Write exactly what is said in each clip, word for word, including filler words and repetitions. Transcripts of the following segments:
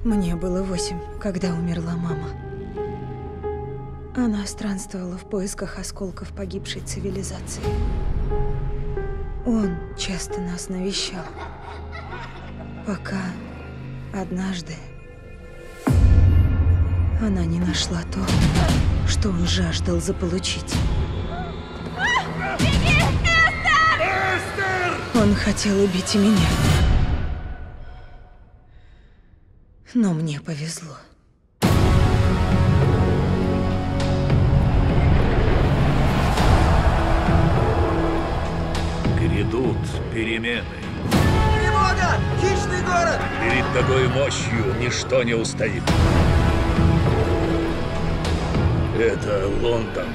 Мне было восемь, когда умерла мама. Она странствовала в поисках осколков погибшей цивилизации. Он часто нас навещал, пока однажды она не нашла то, что он жаждал заполучить. Беги, Эстер! Эстер! Он хотел убить и меня. Но мне повезло. Грядут перемены. Тревога! Хищный город! Перед такой мощью ничто не устоит. Это Лондон.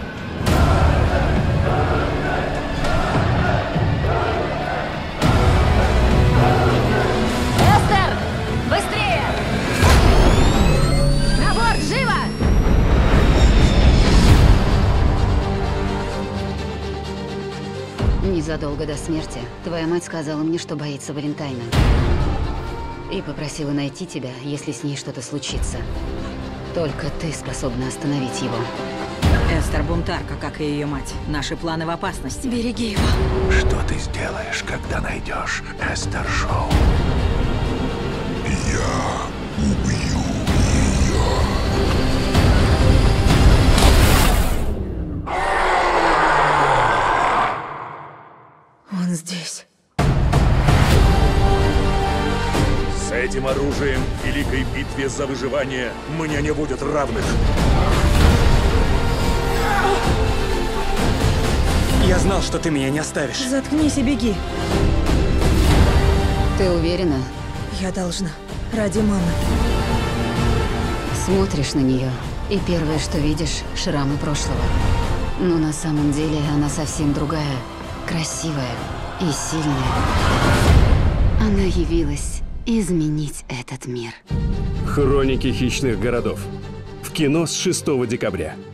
Эстер! Быстрее! На борт, живо! Незадолго до смерти твоя мать сказала мне, что боится Валентайна. И попросила найти тебя, если с ней что-то случится. Только ты способна остановить его. Эстер бунтарка, как и ее мать. Наши планы в опасности. Береги его. Что ты сделаешь, когда найдешь Эстер Шоу? Я убью ее. Он здесь. С этим оружием в великой битве за выживание мне не будет равных. Я знал, что ты меня не оставишь. Заткнись и беги. Ты уверена? Я должна. Ради мамы. Смотришь на нее, и первое, что видишь, шрамы прошлого. Но на самом деле она совсем другая, красивая и сильная. Она явилась изменить этот мир. Хроники хищных городов. В кино с шестого декабря.